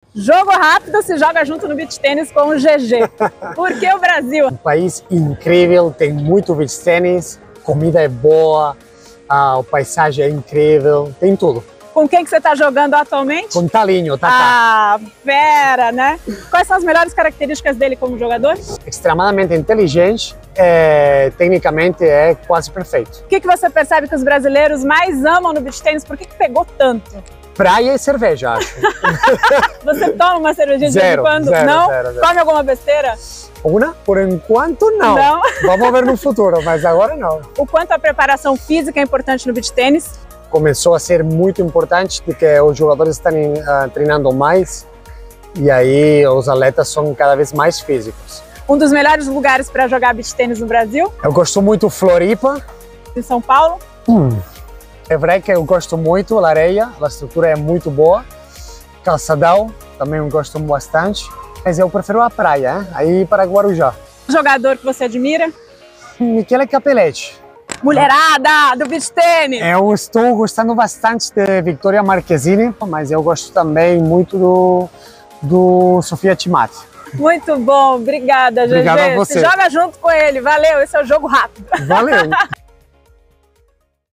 Jogo rápido se joga junto no beach tênis com o GG. Por que o Brasil? Um país incrível, tem muito beach tênis, comida é boa, a paisagem é incrível, tem tudo. Com quem que você está jogando atualmente? Com Talinho, tá? Ah, fera, né? Quais são as melhores características dele como jogador? Extremamente inteligente, tecnicamente é quase perfeito. O que você percebe que os brasileiros mais amam no beach tênis? Por que pegou tanto? Praia e cerveja, acho. Você toma uma cervejinha de vez em quando? Zero, não? zero. Come alguma besteira? Uma? Por enquanto, não. Não? Vamos ver no futuro, mas agora não. O quanto a preparação física é importante no beach tênis? Começou a ser muito importante porque os jogadores estão treinando mais e aí os atletas são cada vez mais físicos. Um dos melhores lugares para jogar beach tênis no Brasil? Eu gosto muito Floripa. Em São Paulo? É verdade que eu gosto muito da areia, a estrutura é muito boa. Calçadão, também eu gosto bastante. Mas eu prefiro a praia, hein? Aí para Guarujá. Jogador que você admira? Michele Capelletti. Mulherada do beach tênis! Eu estou gostando bastante de Victoria Marquezine, mas eu gosto também muito do Sofia Cimatti. Muito bom, obrigada, GG. Obrigado a você. Se joga junto com ele, valeu, esse é o Jogo Rápido. Valeu!